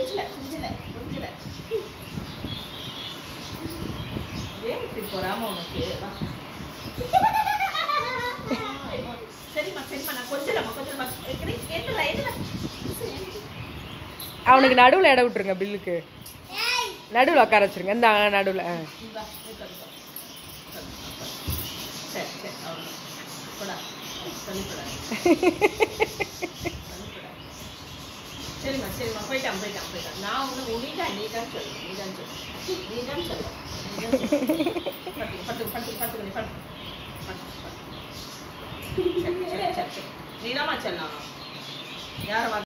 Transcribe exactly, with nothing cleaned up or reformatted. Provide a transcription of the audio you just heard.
கொஞ்சல கொஞ்சல கொஞ்சல ஏன் இப்படி போறாம உனக்கு சரிம்மா சரிம்மா நான் கொஞ்சலம்மா கொஞ்சலம்மா என்னடா என்னடா அவனுக்கு நடுவில் இடம் விட்டுருங்க பில்லுக்கு நடுவில் உட்கார வச்சிருங்க இந்த நடுவில் சரி சரி போடா சொல்லிப்படா சரிம்மா சரிம்மா போயிட்டான் போயிட்டான் போயிட்டான் நான் ஒன்று உனிதான் நீ தான் சொல்லு நீ தான் சொல்லு நீ தான் சொல்லு பட்டு பட்டு பட்டு பட்டு நீ பட்டு பட்டு பட்டு சரி சரி சரி நீனாமா சொல்லலாம் யாரை